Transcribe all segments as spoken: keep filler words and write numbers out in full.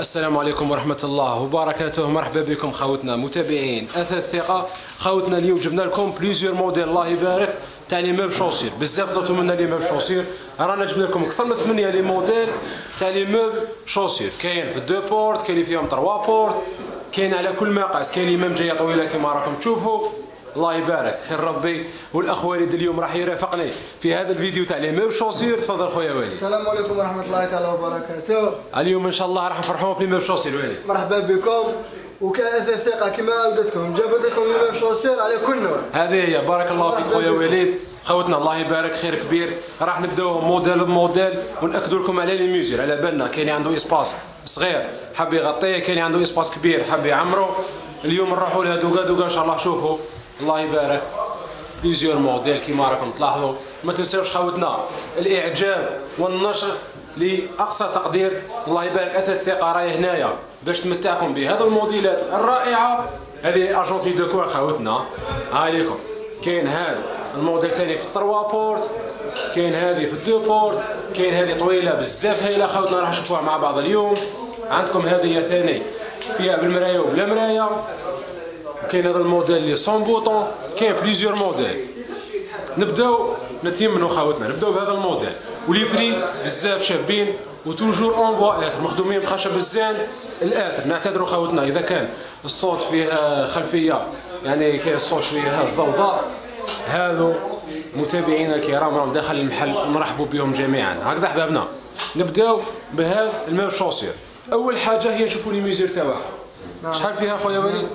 السلام عليكم ورحمة الله وبركاته. مرحبا بكم خوتنا متابعين أثاث الثقة. خوتنا اليوم جبنا لكم بليزيور موديل الله يبارك تاع لي موب شونسير. بزاف طلبتوا منا لي موب شونسير، رانا جبنا لكم أكثر من ثمانية لي موديل تاع لي موب شونسير. كاين في دو بورت، كاين اللي فيهم تروا بورت، كاين على كل مقاس، كاين اللي مام جاية طويلة كما راكم تشوفوا. الله يبارك خير ربي. والاخ والد اليوم راح يرافقني في هذا الفيديو تاع لي موب شونسير. تفضل خويا والد. السلام عليكم ورحمه الله تعالى وبركاته. اليوم ان شاء الله راح نفرحوا في لي موب شونسير والد. مرحبا بكم. وكان اثاث ثقه كما عودتكم جابت لكم لي موب شونسير على كل نوع. هذه هي. بارك الله فيك خويا وليد. خوتنا الله يبارك خير كبير. راح نبداو موديل بموديل وناكدوا لكم على لي ميزور. على بالنا كاين اللي عنده اسباس صغير حاب يغطيه، كاين اللي عنده اسباس كبير حاب يعمرو. اليوم نروحوا لها دوكا دوكا ان شاء الله. شوفوا الله يبارك بليزيور موديل كيما راكم تلاحظوا. ما تنساوش خوتنا الاعجاب والنشر لاقصى تقدير. الله يبارك اثاث الثقه راهي هنايا باش تمتعكم بهذه الموديلات الرائعه. هذه اجونس لي دوكوان خوتنا. ها ليكم كاين هذا الموديل ثاني في التروا بورت، كاين هذه في الدو بورت، كاين هذه طويله بزاف هايله خوتنا راح نشوفوها مع بعض اليوم. عندكم هذه ثاني فيها بالمرايه وبلا مرايه. كاين هذا الموديل اللي سون بوطون. كاين بليزيور موديل. نبداو نتيمنوا خوتنا، نبداو بهذا الموديل ولي بري بزاف شابين وتوجور اون بوا اتر مخدومين بخشب الزان الاتر. نعتذروا خوتنا اذا كان الصوت فيه خلفيه، يعني كاين الصوت شويه هذا ضوضاء. هذو متابعينا الكرام راهم داخل المحل، نرحبوا بهم جميعا. هكذا احبابنا نبداو بهذا الموب شونسير. اول حاجه هي نشوفوا لي ميزور تاعها. شحال فيها خويا وليد؟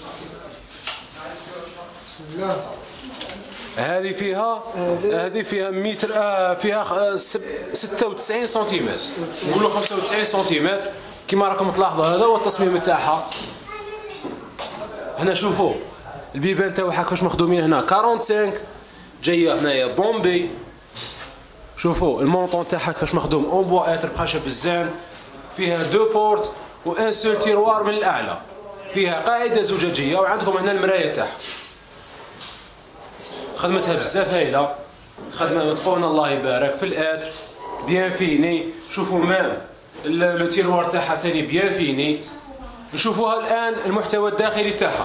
لا هذه فيها هذه فيها متر آه فيها ستة وتسعين سنتيمتر، نقولوا خمسة وتسعين سنتيمتر كما راكم تلاحظوا. هذا هو التصميم تاعها. هنا شوفوا البيبان تاعها كيفاش مخدومين. هنا خمسة وأربعين جايه هنايا بومبي. شوفوا المونطون تاعها كيفاش مخدوم اون بوا اتر بخشب الزان. فيها دو بورت وان سول تيروار من الاعلى. فيها قاعده زجاجيه وعندكم هنا المرايه تاعها. خدمتها بزاف هايله، خدمه متقونه الله يبارك في الاتر بيان فيني. شوفوا مام لو تيروار تاعها ثاني بيان فيني. نشوفوها الان المحتوى الداخلي تاعها.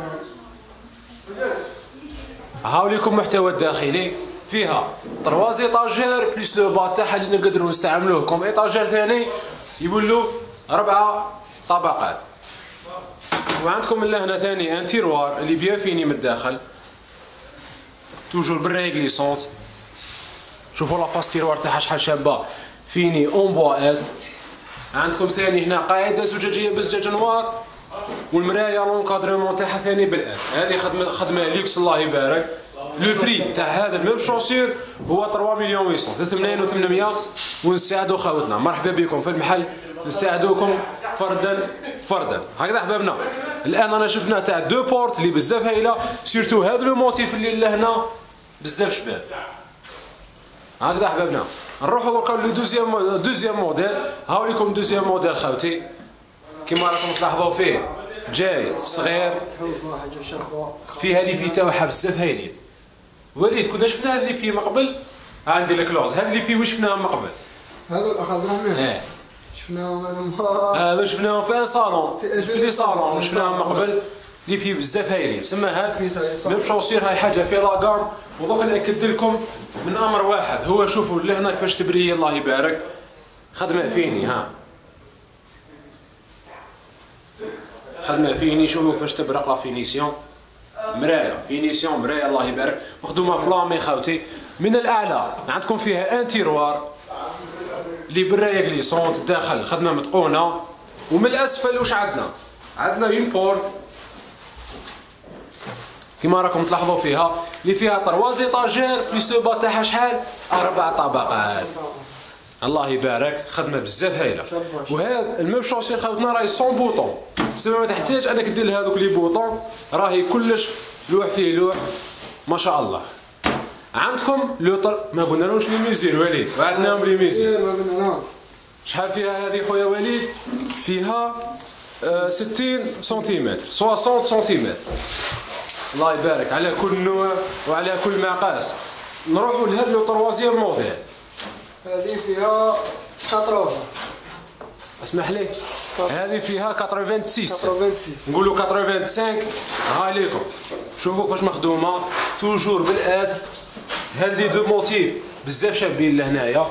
هاو ليكم المحتوى الداخلي. فيها ترواز ايطاجير بليس لو با تاعها اللي نقدروا نستعملوه كوم ايطاجير ثاني يولوا ربعه طبقات. وعندكم من هنا ثاني ان تيروار اللي بيان فيني من الداخل توجور بالريغليسونت. شوفوا لافاس تيروار تاعها شحال شابه فيني اون بوا ات. عندكم ثاني هنا قاعده زجاجيه بالزجاج نوار والمرايه لونكادرمون تاعها ثاني بالان. هذه خدمه خدمه ليكس الله يبارك. لو بري تاع هذا الموب شونسير هو ثلاثة مليون وثمانمائة ثلاثة ملايين وثمانمائة. ونساعدوا خوتنا. مرحبا بكم في المحل، نساعدوكم فردا فردا. هكذا احبابنا الان انا شفنا تاع دو بورت اللي بزاف هايله. سيرتو هذا لو موتيف اللي لهنا بزاف شباب. هكذا احبابنا نروحوا دركا لو دوزيام دوزيام موديل. هاو ليكم دوزيام موديل خوتي كيما راكم تلاحظوا فيه جاي صغير. فيها لي بي تاعها بزاف هايلين. وليد كنا شفنا هاد لي بي من قبل. عندي لك لوز. هاد لي بي واش شفناهم من قبل؟ هذو الاخ عبد الرحمن. اه شفناهم هذو شفناهم في ان صالون في لي صالون شفناهم من قبل. لي بي بزاف هايلين. سما هاد موب شونسير هاي حاجه في لاكام. ودوك ناكد لكم من امر واحد هو شوفوا لهنا كيفاش تبري الله يبارك. خدمه فيني. ها خدمه فيني. شوفوا كيفاش تبرق لا فينيسيون. مرايه فينيسيون مرايه الله يبارك مخدومه فلامي خوتي من الاعلى. عندكم فيها ان تيروار اللي بالرايه كليسونت داخل خدمه متقونه. ومن الاسفل واش عندنا؟ عندنا اون بورت كيما راكم تلاحظوا فيها اللي فيها ترواز ايطاجير بليس لو با تاعها شحال؟ اربع طبقات. الله يبارك خدمه بزاف هايله. وهذا الموب شونسير خوتنا راهي سون بوطون. سما ما تحتاج انك دير لها هذوك لي بوطون. راهي كلش لوح فيه لوح ما شاء الله. عندكم لوطر ما قلنا لهمش لي ميزير وليد. وعندناهم لي ميزير. شحال فيها هذه خويا وليد؟ فيها آه ستين سنتيمتر ستين سنتيمتر. الله يبارك على كل نوع وعلى كل مقاس. نروحوا لهذا لو تروازيام موديل. هذه فيها كاتروفا. اسمح لي هذه فيها ثمانية وستين ثمانية وستين نقولوا خمسة وثمانين. ها ليكم شوفوا كيفاش مخدومه توجور بالاد. هاد لي دو موتيف بزاف شابين لهنايا.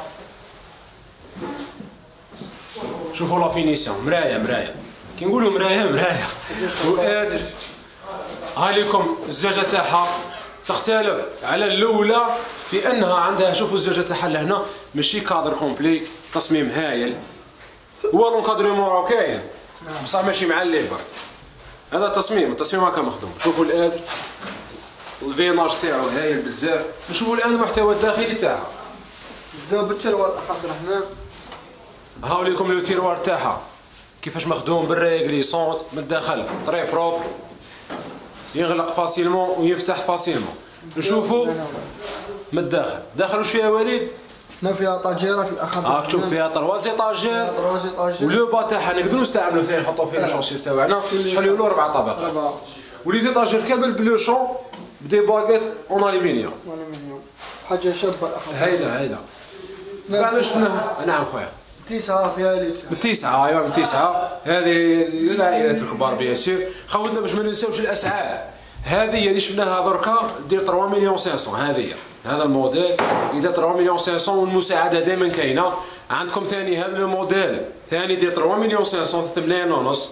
شوفوا لا فينيسيون مرايه مرايه كي نقولوا مرايه مرايه وادر. ها ليكم الزجاجه تاعها تختلف على الاولى في انها عندها شوفوا الزجاجه تاعها لهنا ماشي كادر كومبلي تصميم هايل. هو لونكادريمون راه كاين بصح ماشي مع الليبر. هذا التصميم التصميم هكا مخدوم. شوفوا الادر الفيناج تاعو هايل بزاف. نشوفوا الان المحتوى الداخلي تاعها. نبداو بالتروال عبد الرحمن. هاو ليكم لو تيروار تاعها كيفاش مخدوم بالريغليسونت من الداخل طري بروبر يغلق فاسيلمون ويفتح فاسيلمون. نشوفوا من الداخل. داخل واش فيها وليد؟ هنا فيها طاجيرات الاخ عبد الرحمن. هاك شوف فيها طروازي طاجير طروازي طاجير ولو با تاعها نقدروا نستعملوا فيه نحطوا فيه الشونسير تاعنا شحال يقولوا اربع طابق. ربعة. ولي زيطاجير كامل بلوشون بدي باكيت اون الومنيوم. الومنيوم حاجه شابه الاخ. هايله هايله. بعد شفناها. نعم خويا. تسعة فيها ليتر. من تسعة ايوا من تسعة. هذه للعائلات الكبار بيان سور. خوتنا باش ما ننساوش الاسعار. هذه اللي شفناها دركا دير ثلاثة مليون وخمسمية. هذه هذا الموديل يدير ثلاثة مليون وخمسمية والمساعده دائما كاينه. عندكم ثاني هذا الموديل ثاني يدير ثلاثة مليون وخمسمية ثلاثة ملايين ونص.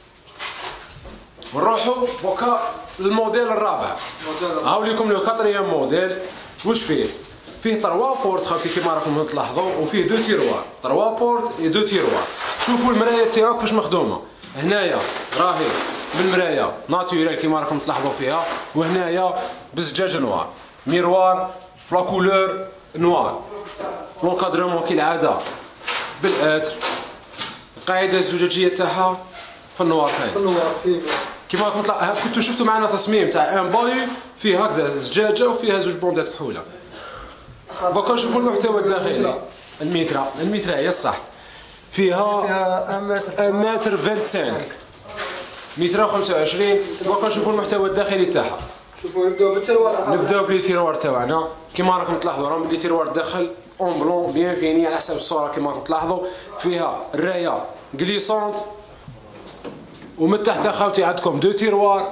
ونروحوا دوكا للموديل الرابع. هاو لكم لو كاتريام موديل. واش فيه؟ فيه تروا بورت خاوتي كيما راكم تلاحظوا وفيه دو تيروار. تروا بورت و دو تيروار. شوفوا المرايه تاعو كيفاش مخدومه. هنايا راهي بالمرايه ناتوريل كيما راكم تلاحظوا فيها وهنايا بالزجاج نوار. ميروار فلا كولور نوار. لونكادرمون كالعاده بالاتر. القاعده الزجاجيه تاعها في النوار كاين. في النوار فيه. كيما راكم تلاحظوا كنتو شفتوا معنا تصميم تاع ان باي فيه هكذا زجاجه وفيها زوج بوندات كحوله. دوكا نشوفوا المحتوى الداخلي. المترا المترا هي الصح فيها فيها واحد متر واحد متر خمسة وعشرين متر خمسة وعشرين. دوكا نشوفوا المحتوى الداخلي تاعها. شوفوا نبداو بالتروال. نبداو بلي تيروار تاعنا كيما راكم تلاحظوا راه بلي تيروار داخل اون بلون بيان فيني على حسب الصوره كيما راكم تلاحظوا. فيها الرايه غليسونت ومن تحت خاوتي عندكم دو تيروار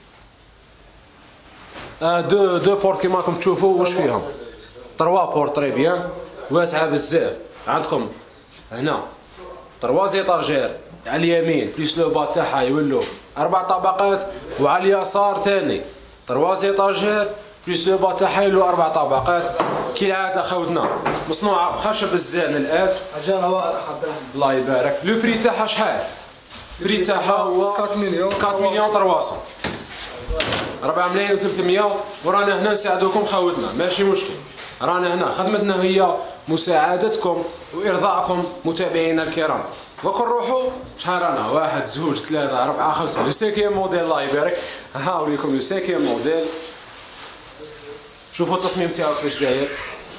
دو دو بورت كيما راكم تشوفوا. واش فيهم؟ تروا بورت تري بيان واسعه بزاف. عندكم هنا تروا زيطاجير على اليمين بليس لو با تاعها يولوا اربع طبقات وعلى اليسار ثاني تروا زيطاجير بليس لو با تاعها يولوا اربع طبقات كالعاده خوتنا مصنوعه بخشب الزان الات. حاجه روائع الاخ عبد الرحمن. الله يبارك. لو بري تاعها شحال؟ بري تاعها هو أربعة مليون أربعة مليون ثلاثمية. أربعة ملايين وثلاثمية. ورانا هنا نساعدوكم خوتنا ماشي مشكل. رانا هنا خدمتنا هي مساعدتكم وارضاءكم متابعينا الكرام. دوك نروحوا شحال رانا واحد زوج ثلاثة أربعة خمسة لو سيكيام موديل. الله يبارك. هاو ليكم لو سيكيام موديل. شوفوا التصميم تاعو كيفاش داير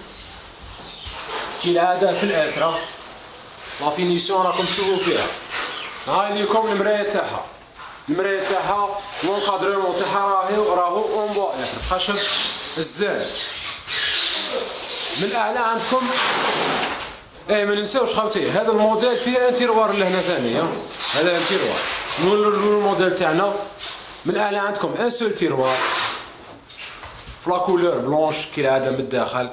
كالعاده في الاترا. لا فينيسيون راكم تشوفوا فيها. هاي ليكم المرايه تاعها. المرايه تاعها لونكادرمون تاعها راهي راهو اون بوا خشب الزان. من الاعلى عندكم اي ما ننساوش خاوتي هذا الموديل فيه ان تيروار لهنا ثاني. هذا ان تيروار. نولوا الموديل تاعنا من الاعلى عندكم ان سول تيروار فلا كولور بلونش كالعاده من الداخل.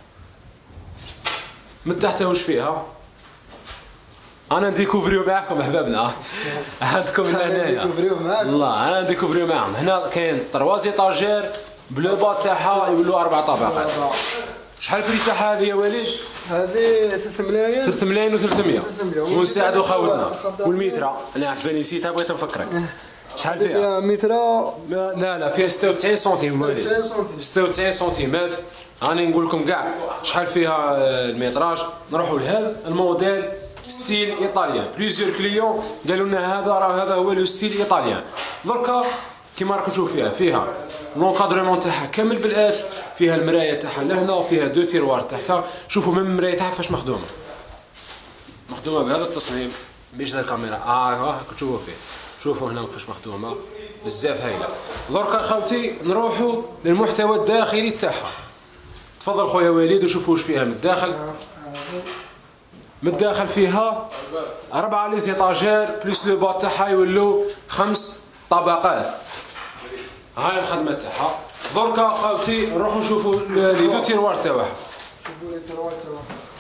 من تحت واش فيها؟ انا نديكوفريو معاكم احبابنا. عندكم هنايا الله انا نديكوفريو معاهم. هنا كاين تروازي طاجير بلو با تاعها يولوا اربع طبقات. شحال البري تاعها هذه يا وليد؟ هذه ثلاثة ملايين ثلاثة ملايين وثلاثمية. ونساعدوا خوتنا. والمترا انا عجباني نسيتها بغيت نفكرك. شحال فيها؟ فيها مترا. لا لا فيها ستة وتسعين سنتيم وليد. ستة وتسعين سنتيمات. راني نقول لكم كاع شحال فيها الميتراج. نروحوا لهذا الموديل ستيل ايطاليان. بليزيور كليون قالوا لنا هذا راه هذا هو لو ستيل ايطاليان. دركا كيما راكم تشوفوا فيها فيها لونكادرمون تاعها كامل بالات. فيها المرايه تاعها لهنا وفيها دو تيروار تحتها. شوفوا من المرايه تاعها كيفاش مخدومه. مخدومه بهذا التصميم باش ذا الكاميرا اه ها تشوفوا فيه. شوفوا هنا كيفاش مخدومه بزاف هايله. دركا خوتي نروحوا للمحتوى الداخلي تاعها. تفضل خويا وليد وشوفوا واش فيها من الداخل. من الداخل فيها أربعة لي زيطاجير بليس لو با تاعها يولوا خمس طبقات. هاي الخدمة تاعها. دركا خاوتي نروحو نشوفو لي دو تيروار تاعها. شوفوا لي تيروار تاعها.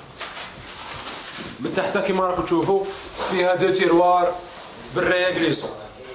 من تحت كيما راكم تشوفوا فيها دو تيروار بالرايه كليسونت.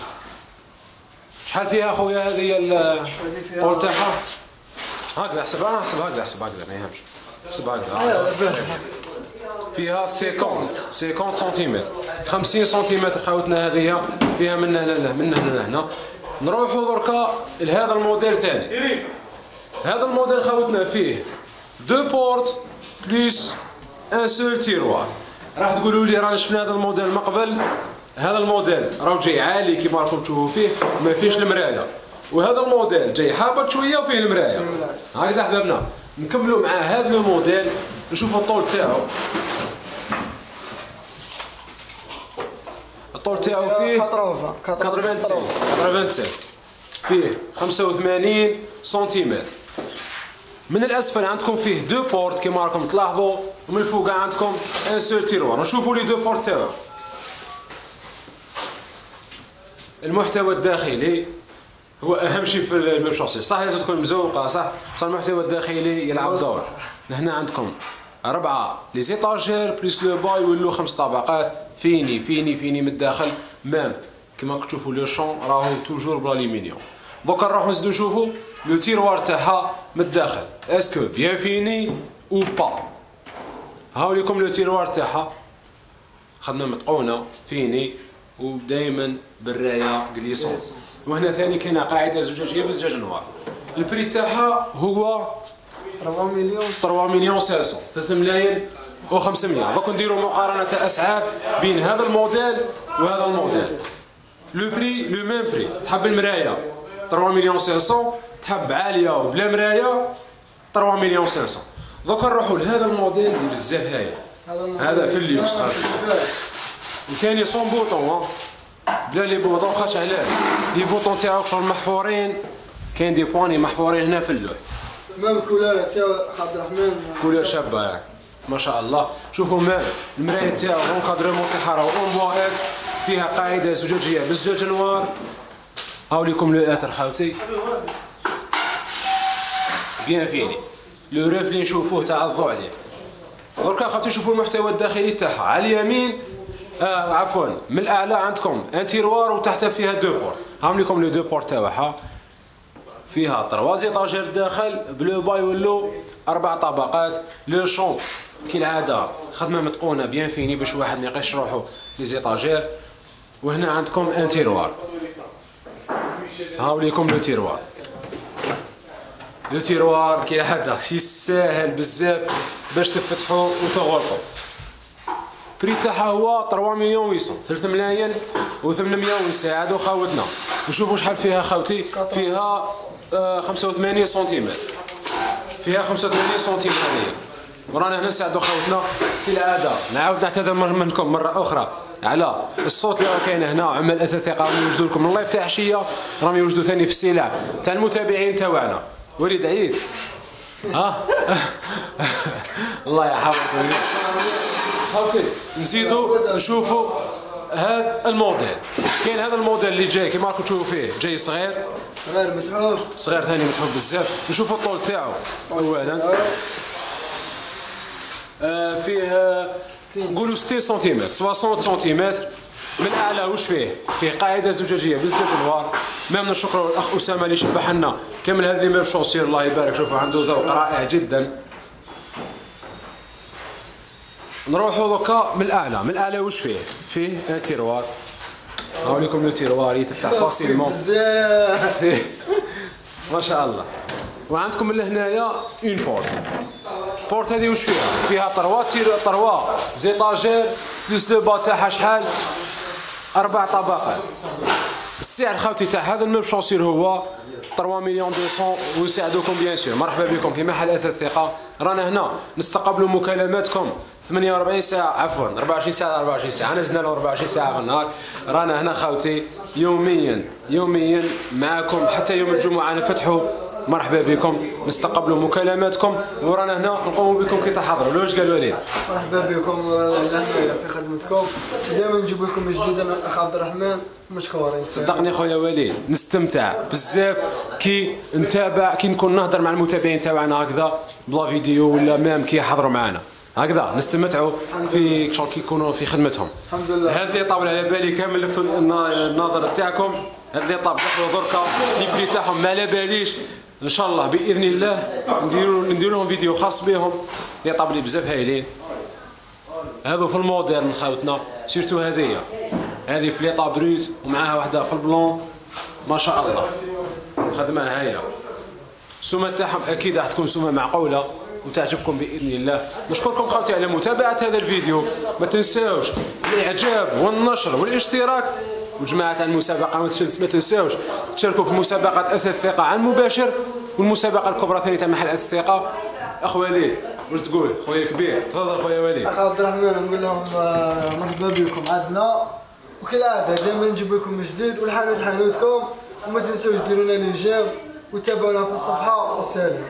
شحال فيها خويا هذه الطول تاعها؟ هكذا احسبها احسب هكذا احسب هكذا ما يهمش. احسب هكذا. فيها خمسين خمسين سنتيمتر خمسين سنتيمتر خاوتنا هذه فيها من هنا لهنا من هنا لهنا. نروحوا دركا لهذا الموديل ثاني. هذا الموديل خاوتنا فيه دو بورت بليس ان سول تيروار. راح تقولوا لي رانا شفنا هذا الموديل من قبل. هذا الموديل راهو جاي عالي كيما راكم تشوفوا فيه ما فيش المرايه، وهذا الموديل جاي هابط شويه وفيه المرايه. هكذا احبابنا نكملوا مع هذا الموديل نشوفوا الطول تاعو. الطول تاعو فيه ثمانية وتسعين ثمانية وتسعين فيه خمسة وثمانين سنتيمتر. من الاسفل عندكم فيه دو بورت كيما راكم تلاحظوا، ومن الفوق عندكم ان سول تيروار. نشوفوا لي دو بورت تاعو. المحتوى الداخلي هو اهم شيء في الميم شاسي. صح لازم تكون مزوقه صح، بصح المحتوى الداخلي يلعب دور. هنا عندكم أربعة لي زيطاجير بليس لو با يولوا خمس طبقات فيني فيني فيني من الداخل مام كيما راكم تشوفوا لو شون راهو توجور بالالومنيوم. دوكا نروحو نزيدو نشوفوا لو تيروار تاعها من الداخل اسكو بيان فيني او با. هاو ليكم لو تيروار تاعها خدمه متقونه فيني ودائما بالرايه كليسون. وهنا ثاني كاينه قاعده زجاجيه بزجاج نوار. البري تاعها هو ثلاثة مليون ثلاثة مليون وخمسمية ثلاثة ملايين وخمسمية. دوك نديروا مقارنه اسعار بين هذا الموديل وهذا الموديل. لو بري لو ميم بري. تحب المرايه ثلاثة مليون وخمسمية، تحب عاليه وبلا مرايه ثلاثة مليون وخمسمية. دوك نروحوا لهذا الموديل اللي بزاف هايل. هذا في الليوكس وثاني صون بوطون بلا لي بوطون. خاطش علاه لي بوطون تاعو شغل محفورين، كاين دي بواني محفورين هنا في اللوح. مام الكولار تاعو عبد الرحمن كولار شابه ما شاء الله. شوفوا مام المرايه تاعو اونكادرمون تاعها راهو اون بوات، فيها قاعده زجاجيه بالزجاج نوار. هاو ليكم لو اثر خاوتي بيان فيني لو ريف اللي نشوفوه تاع الضوء عليه. دركا خاوتي شوفوا المحتوى الداخلي تاعها. على اليمين آه عفوا من الاعلى عندكم ان تيروار وتحتها فيها دو بورت. هاهم لكم لو دو بورت تاعها فيها تروا زيطاجير داخل بلو با يولو اربع طبقات. لو شون كالعاده خدمه متقونه بيان فيني باش واحد ما يبقاش روحو لي زيطاجير. وهنا عندكم ان تيروار. هاو ليكم لو تيروار. لو تيروار كالعاده يسهل بزاف باش تفتحوا وتغلقوا. بري تاعها هو ثلاثة مليون وثمانمية ثلاثة ملايين وثمانمية ونساعدوا خاوتنا. نشوفوا شحال فيها خاوتي. فيها آه خمسة وثمانين سنتيمتر. فيها خمسة وثمانين سنتيمتر هذه. ورانا هنا نساعدوا خاوتنا كالعاده. نعاود نعتذر منكم مره اخرى على الصوت اللي راه كاين هنا. عمال الاثاث راهم يوجدوا لكم اللايف تاع عشيه، راهم يوجدوا ثاني في السلع تاع المتابعين تاعنا. وليد عيد ها الله يحفظك. خاوتي نزيدوا نشوفوا هذا الموديل. كاين هذا الموديل اللي جاي كيما راكم تشوفوا فيه جاي صغير صغير متحوف صغير ثاني متحوف بزاف. نشوفوا الطول تاعو اولا آه فيه نقولوا ستين سنتيمتر ستين سنتيمتر. من الاعلى واش فيه؟ فيه قاعده زجاجيه بزاف نوار. مام نشكروا الاخ اسامه اللي شبح لنا كامل هذه ميم شونسير الله يبارك. شوفوا عنده ذوق رائع جدا. نروحوا دوكا من الاعلى. من الاعلى واش فيه؟ فيه ان تيروار. هاو لكم لو تيروار يتفتح فاسيلمون بزاف ما شاء الله. وعندكم من هنايا اون بورت. بورت هذه واش فيها؟ فيها طروا تير طروا زيطاجير بليس لو با تاعها شحال؟ اربع طبقات. السعر خاوتي تاع هذا الميم شونسير هو ثلاثة مليون مئتين ويساعدوكم بيان سور. مرحبا بكم في محل اثاث الثقه. رانا هنا نستقبلوا مكالماتكم ثمانية وأربعين ساعه عفوا أربعة وعشرين ساعه أربعة وعشرين ساعه. انا زدنا له أربعة وعشرين ساعه في النهار. رانا هنا خاوتي يوميا يوميا معكم حتى يوم الجمعه نفتحوا مرحبا بكم، نستقبلوا مكالماتكم ورانا هنا نقوموا بكم كي تحضروا. واش قال وليد؟ مرحبا بكم ورانا هنا في خدمتكم، دائما نجيب لكم جديد. انا الاخ عبد الرحمن، مشكورين. صدقني خويا وليد نستمتع بزاف كي نتابع، كي نكون نهضر مع المتابعين تاعنا هكذا بلا فيديو ولا مام كي يحضروا معنا هكذا، نستمتعوا في شغل كي يكونوا في خدمتهم. الحمد لله. هذا اللي طاب على بالي كامل لفتوا النظر تاعكم، هذا اللي طاب دخلوا دركا البري تاعهم ما على باليش. ان شاء الله باذن الله نديروا نديروا لهم فيديو خاص بهم اللي طاب لي بزاف هايلين. هذو في الموديل خاوتنا، سيرتو هذيا هذه في ليطا بروت ومعاها واحده في البلون، ما شاء الله خدمه هايله. السومه تاعهم اكيد راح تكون سومه معقوله وتعجبكم باذن الله. نشكركم خوتي على متابعه هذا الفيديو، ما تنساوش الاعجاب والنشر والاشتراك. وجماعه المسابقه ما تنساوش تشاركوا في مسابقه اثاث الثقه عن مباشر، والمسابقه الكبرى ثاني تاع محل اثاث الثقه. اخ وليد واش تقول خويا كبير؟ تفضل خويا وليد. اخ عبد الرحمن نقول لهم مرحبا بكم عندنا، وكالعاده دائما نجيب لكم جديد، والحانوت حانوتكم، وما تنساوش ديروا لنا ليجيم وتابعونا في الصفحه. والسلام.